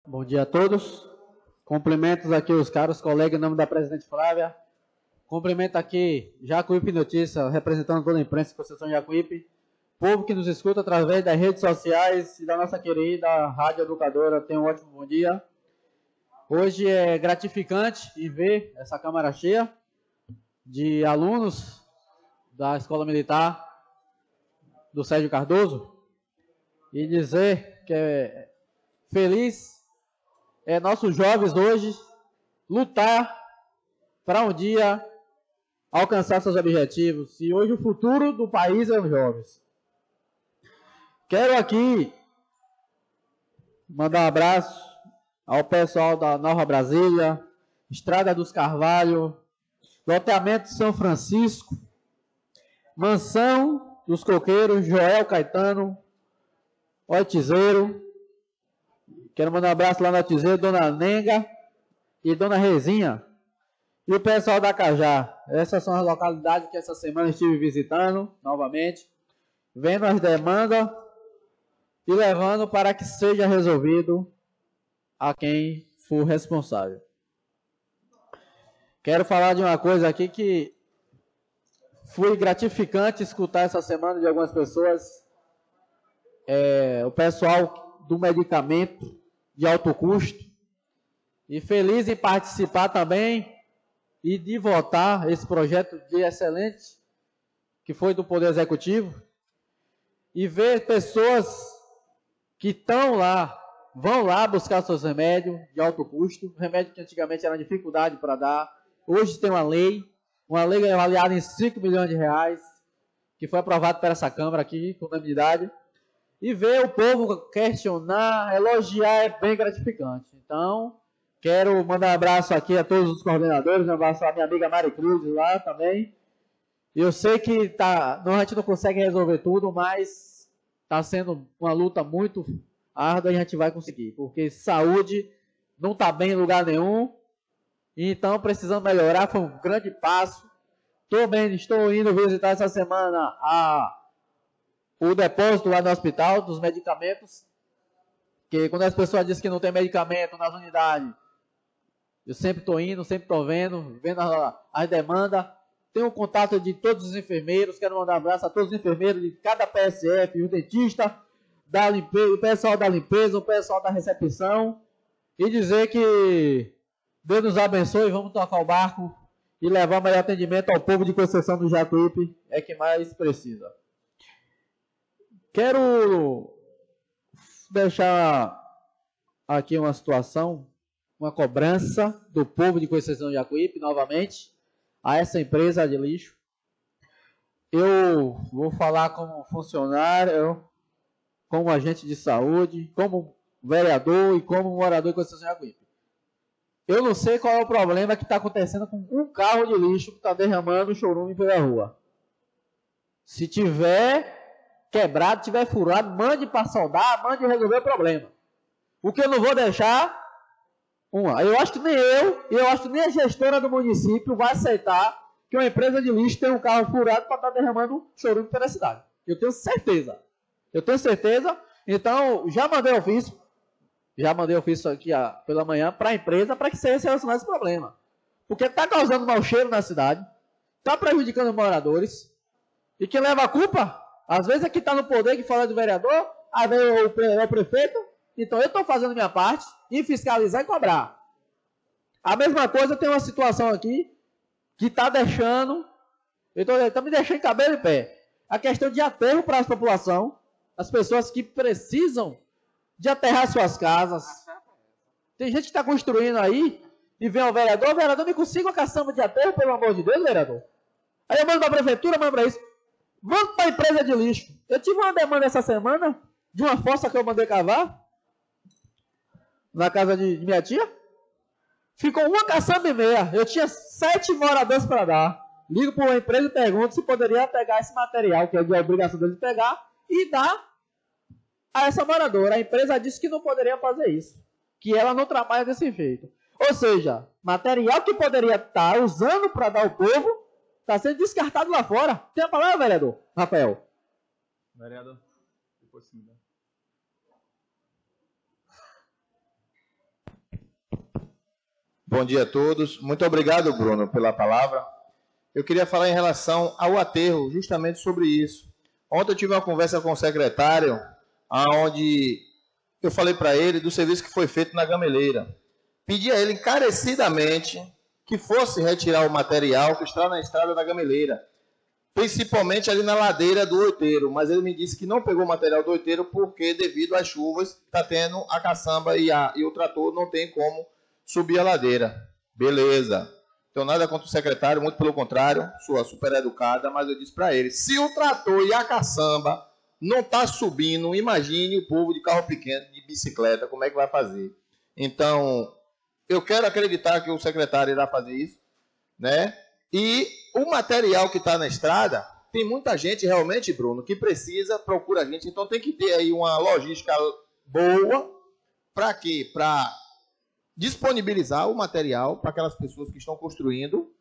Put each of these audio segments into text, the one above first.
Bom dia a todos. Cumprimentos aqui os caros colegas em nome da presidente Flávia. Cumprimento aqui Jacuípe Notícia, representando toda a imprensa e concessão de Jacuípe. Povo que nos escuta através das redes sociais e da nossa querida Rádio Educadora, tenham um ótimo bom dia. Hoje é gratificante em ver essa Câmara cheia de alunos da Escola Militar do Sérgio Cardoso e dizer que é feliz nossos jovens hoje lutar para um dia alcançar seus objetivos. E hoje o futuro do país é os jovens. Quero aqui mandar um abraço ao pessoal da Nova Brasília, Estrada dos Carvalho, loteamento de São Francisco, Mansão dos Coqueiros, Joel Caetano, Oitizeiro. Quero mandar um abraço lá no Oitizeiro, Dona Nenga e Dona Rezinha. E o pessoal da Cajá. Essas são as localidades que essa semana estive visitando novamente, vendo as demandas e levando para que seja resolvido a quem for responsável. Quero falar de uma coisa aqui que foi gratificante escutar essa semana de algumas pessoas. O pessoal do medicamento de alto custo. E feliz em participar também e de votar esse projeto de excelente que foi do Poder Executivo. E ver pessoas que estão lá, vão lá buscar seus remédios de alto custo, remédio que antigamente era dificuldade para dar. Hoje tem uma lei avaliada em 5 milhões de reais, que foi aprovada por essa Câmara aqui, com unanimidade. E ver o povo questionar, elogiar é bem gratificante. Então, quero mandar um abraço aqui a todos os coordenadores, um abraço à minha amiga Mari Cruz lá também. Eu sei que a gente não consegue resolver tudo, mas está sendo uma luta muito árdua e a gente vai conseguir, porque saúde não está bem em lugar nenhum, então precisamos melhorar, foi um grande passo. Estou indo visitar essa semana o depósito lá no hospital dos medicamentos, que quando as pessoas dizem que não tem medicamento nas unidades, eu sempre estou indo, sempre estou vendo as demandas. Tenho o contato de todos os enfermeiros, quero mandar um abraço a todos os enfermeiros de cada PSF, o dentista, da limpeza, o pessoal da limpeza, o pessoal da recepção, e dizer que Deus nos abençoe, vamos tocar o barco e levar o melhor atendimento ao povo de Conceição do Jacuípe, é que mais precisa. Quero deixar aqui uma situação, uma cobrança do povo de Conceição do Jacuípe, novamente, a essa empresa de lixo. Eu vou falar como funcionário, como agente de saúde, como vereador e como morador de Conceição do Jacuípe. Eu não sei qual é o problema que está acontecendo com um carro de lixo que está derramando chorume pela rua. Se tiver quebrado, tiver furado, mande para soldar, mande resolver o problema. O que eu não vou deixar, eu acho que nem eu acho que nem a gestora do município vai aceitar que uma empresa de lixo tenha um carro furado para estar derramando chorume pela cidade. Eu tenho certeza. Então, já mandei ofício aqui pela manhã para a empresa para que seja solucionado esse problema. Porque está causando mau cheiro na cidade, está prejudicando os moradores, e quem leva a culpa, às vezes é quem está no poder, que fala do vereador, às vezes é o prefeito. Então eu estou fazendo minha parte em fiscalizar e cobrar. A mesma coisa, tem uma situação aqui que está me deixando em cabelo e pé. A questão de aterro para a população, as pessoas que precisam de aterrar suas casas. Tem gente que está construindo aí e vem ao vereador, me consiga uma caçamba de aterro, pelo amor de Deus, vereador. Aí eu mando para a prefeitura, mando para isso. Mando para a empresa de lixo. Eu tive uma demanda essa semana de uma fossa que eu mandei cavar na casa de minha tia. Ficou uma caçamba e meia. Eu tinha 7 moradores para dar. Ligo para uma empresa e pergunto se poderia pegar esse material, que é de obrigação deles pegar, e dar a essa moradora. A empresa disse que não poderia fazer isso, que ela não trabalha desse jeito. Ou seja, material que poderia estar usando para dar ao povo está sendo descartado lá fora. Tem a palavra, vereador Rafael? Vereador, depois se me dá. Bom dia a todos. Muito obrigado, Bruno, pela palavra. Eu queria falar em relação ao aterro, justamente sobre isso. Ontem eu tive uma conversa com o secretário, onde eu falei para ele do serviço que foi feito na gameleira. Pedi a ele encarecidamente que fosse retirar o material que está na estrada da gameleira, principalmente ali na ladeira do Oiteiro, mas ele me disse que não pegou o material do Oiteiro porque, devido às chuvas, está tendo a caçamba e o trator não tem como subir a ladeira. Beleza. Então, nada contra o secretário, muito pelo contrário, sou super educada, mas eu disse para ele, se o trator e a caçamba não está subindo, imagine o povo de carro pequeno, de bicicleta, como é que vai fazer? Então, eu quero acreditar que o secretário irá fazer isso, né? E o material que está na estrada, tem muita gente realmente, Bruno, que precisa, procura a gente, então tem que ter aí uma logística boa, para quê? Para disponibilizar o material para aquelas pessoas que estão construindo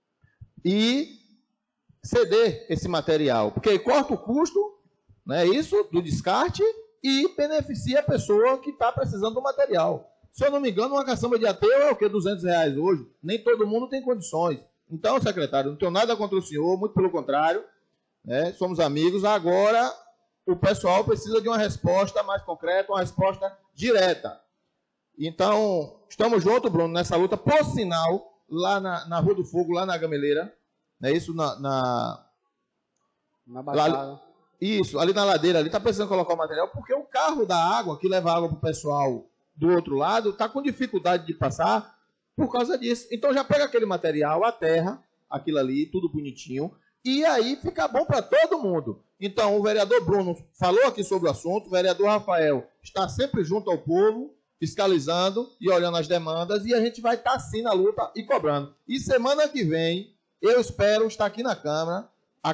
e ceder esse material, porque corta o custo, né, isso, do descarte e beneficia a pessoa que está precisando do material. Se eu não me engano, uma caçamba de aterro é o quê? R$200 hoje. Nem todo mundo tem condições. Então, secretário, não tenho nada contra o senhor, muito pelo contrário, né, somos amigos. Agora, o pessoal precisa de uma resposta mais concreta, uma resposta direta. Então, estamos juntos, Bruno, nessa luta. Por sinal, lá na Rua do Fogo, lá na Gameleira, né, isso na Baixada. Isso, ali na ladeira, ali está precisando colocar o material, porque o carro da água, que leva água para o pessoal do outro lado, está com dificuldade de passar por causa disso. Então, já pega aquele material, a terra, aquilo ali, tudo bonitinho, e aí fica bom para todo mundo. Então, o vereador Bruno falou aqui sobre o assunto, o vereador Rafael está sempre junto ao povo, fiscalizando e olhando as demandas, e a gente vai estar assim na luta e cobrando. E semana que vem, eu espero estar aqui na Câmara,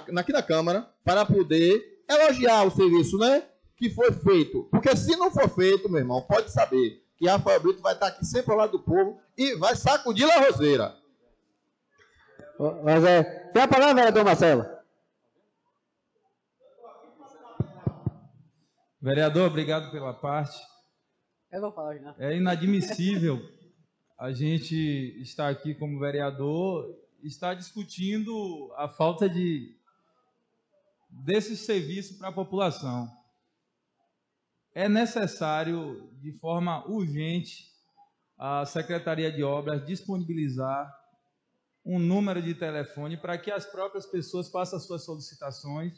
para poder elogiar o serviço, né, que foi feito. Porque se não for feito, meu irmão, pode saber que Rafael Brito vai estar aqui sempre ao lado do povo e vai sacudir a roseira. Mas tem a palavra, vereador Marcelo. Vereador, obrigado pela parte. Eu vou falar, né? É inadmissível a gente estar aqui como vereador, estar discutindo a falta desse serviço para a população. É necessário, de forma urgente, a Secretaria de Obras disponibilizar um número de telefone para que as próprias pessoas façam as suas solicitações.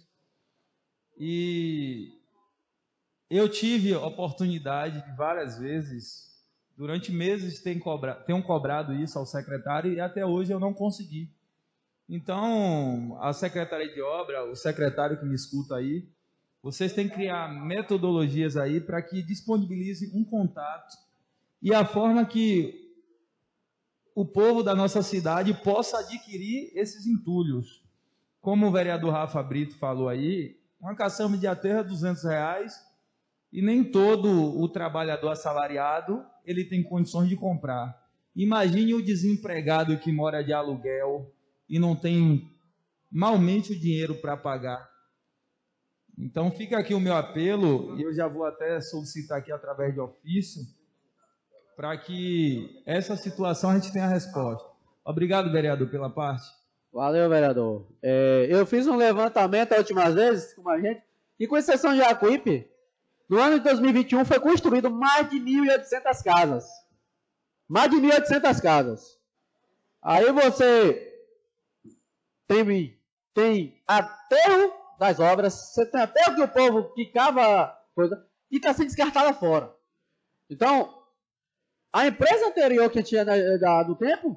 E eu tive a oportunidade de várias vezes, durante meses, tenham cobrado isso ao secretário e até hoje eu não consegui. Então, a Secretaria de Obra, o secretário que me escuta aí, vocês têm que criar metodologias aí para que disponibilize um contato e a forma que o povo da nossa cidade possa adquirir esses entulhos. Como o vereador Rafa Brito falou aí, uma caçamba de aterro é R$200 e nem todo o trabalhador assalariado ele tem condições de comprar. Imagine o desempregado que mora de aluguel e não tem malmente o dinheiro para pagar. Então fica aqui o meu apelo, e eu já vou até solicitar aqui através de ofício, para que essa situação a gente tenha a resposta. Obrigado, vereador, pela parte. Valeu, vereador. Eu fiz um levantamento as últimas vezes com a gente, e com exceção de Jacuípe, no ano de 2021 foi construído mais de 1.800 casas. Mais de 1.800 casas. Aí você tem aterro das obras, você tem aterro que o povo quicava coisa, e está sendo descartada fora. Então, a empresa anterior que tinha do tempo,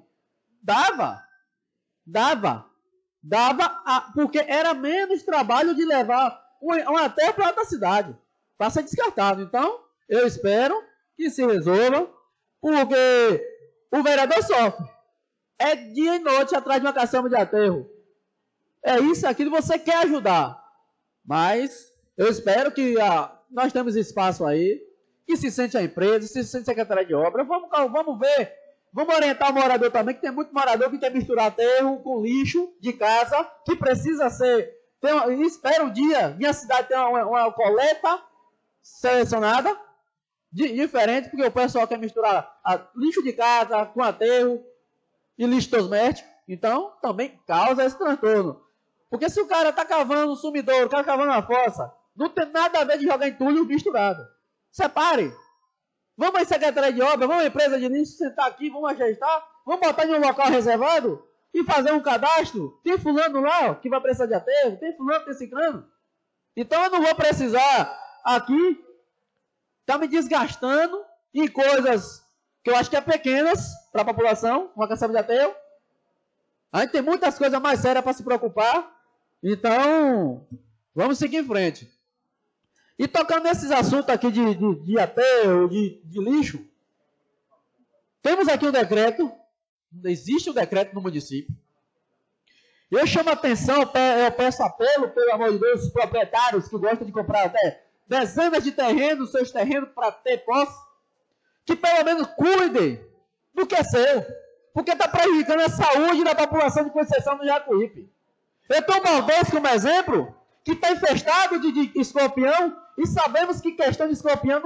porque era menos trabalho de levar um aterro para outra cidade, para ser descartado. Então, eu espero que se resolva, porque o vereador sofre. É dia e noite atrás de uma caçamba de aterro. É isso, aquilo você quer ajudar. Mas eu espero que nós temos espaço aí, que se sente a empresa, se sente a Secretaria de Obra. Vamos ver, vamos orientar o morador também, que tem muito morador que quer misturar aterro com lixo de casa, que precisa ser... espera um dia, minha cidade tem uma coleta selecionada, Diferente, porque o pessoal quer misturar lixo de casa com aterro e lixo cosmético. Então, também causa esse transtorno. Porque se o cara está cavando um sumidouro, o cara cavando uma fossa, não tem nada a ver de jogar entulho misturado. Separe. Vamos à Secretaria de Obra, vamos à empresa de lixo, sentar aqui, vamos ajustar, vamos botar em um local reservado e fazer um cadastro. Tem fulano lá que vai precisar de aterro, tem fulano, tem ciclano. Então eu não vou precisar aqui estar me desgastando em coisas que eu acho que é pequenas para a população, uma caçamba de aterro. A gente tem muitas coisas mais sérias para se preocupar. Então, vamos seguir em frente. E tocando nesses assuntos aqui de aterro, de lixo, temos aqui um decreto, existe um decreto no município. Eu chamo a atenção, eu peço apelo, pelo amor de Deus, os proprietários que gostam de comprar até dezenas de terrenos, seus terrenos para ter posse, que pelo menos cuidem do que é seu, porque está prejudicando a saúde da população de Conceição do Jacuípe. Eu tomo Valdez como exemplo, que está infestado de escorpião, e sabemos que questão de escorpião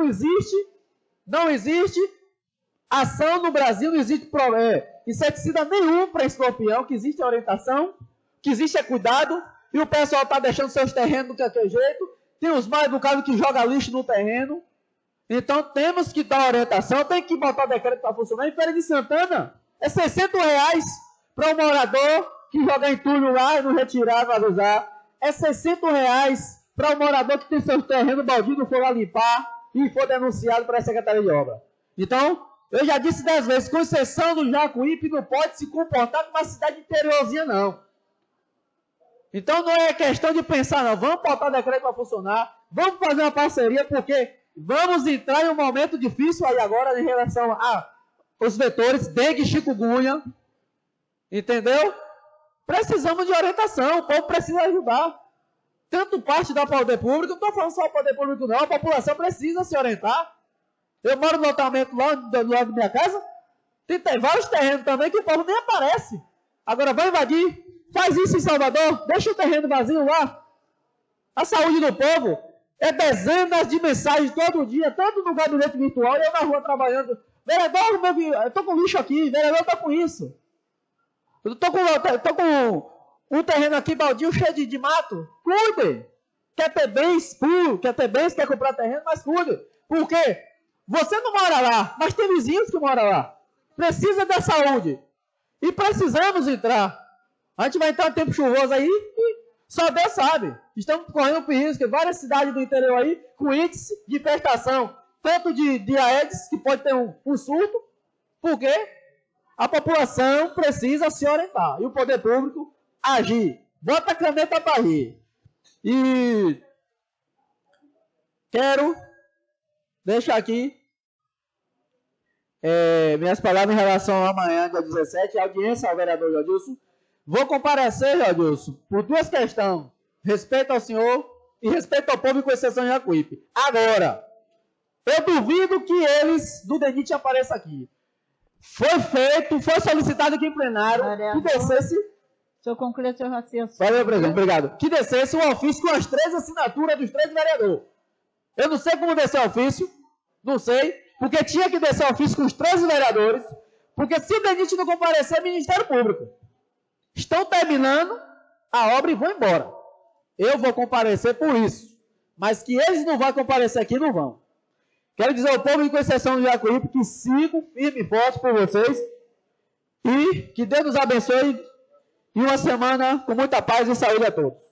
não existe ação no Brasil, não existe inseticida nenhum para escorpião, que existe orientação, que existe cuidado, e o pessoal está deixando seus terrenos do que é jeito, tem os mal educados que jogam lixo no terreno, então temos que dar orientação, tem que botar decreto para funcionar. Em Feira de Santana, é R$600 para um morador que joga entulho lá e não retirar, vai usar. É R$600 para um morador que tem seus terrenos baldios, não for lá limpar e for denunciado para a Secretaria de Obra. Então, eu já disse 10 vezes, Conceição do Jacuípe não pode se comportar como uma cidade interiorzinha, não. Então, não é questão de pensar, não. Vamos botar decreto para funcionar, vamos fazer uma parceria, porque vamos entrar em um momento difícil aí agora em relação aos vetores, dengue e chikungunya, entendeu? Precisamos de orientação, o povo precisa ajudar. Tanto parte da poder público, não estou falando só do poder público não, a população precisa se orientar. Eu moro no lotamento lá do lado da minha casa, tem vários terrenos também que o povo nem aparece. Agora vai invadir, faz isso em Salvador, deixa o terreno vazio lá. A saúde do povo é dezenas de mensagens todo dia, tanto no gabinete virtual, eu na rua trabalhando. Vereador, eu estou com lixo aqui, vereador, estou com isso. Eu estou com um terreno aqui baldio cheio de mato. Cuide. Quer ter bens puro, quer comprar terreno, mas cuide. Por quê? Você não mora lá, mas tem vizinhos que moram lá. Precisa da saúde. E precisamos entrar. A gente vai entrar em tempo chuvoso aí e só Deus sabe. Estamos correndo risco. Várias cidades do interior aí com índice de infestação, tanto de Aedes, que pode ter um surto. Por quê? A população precisa se orientar. E o poder público agir. Bota a caneta para rir. E quero deixar aqui minhas palavras em relação a amanhã, dia 17, a audiência ao vereador Jadilson. Vou comparecer, Jadilson, por duas questões. Respeito ao senhor e respeito ao povo com exceção de Jacuípe. Agora, eu duvido que eles do DENIT apareçam aqui. Foi solicitado aqui em plenário que descesse... Se eu concluir seu raciocínio. Valeu, presidente, obrigado. Que descesse um ofício com as 3 assinaturas dos 3 vereadores. Eu não sei como descer o ofício, não sei, porque tinha que descer o ofício com os 13 vereadores, porque se o DENIT não comparecer, é Ministério Público. Estão terminando a obra e vão embora. Eu vou comparecer por isso, mas que eles não vão comparecer aqui, não vão. Quero dizer ao povo, com exceção do Jacuípe, que sigo firme e forte por vocês e que Deus nos abençoe em uma semana com muita paz e saúde a todos.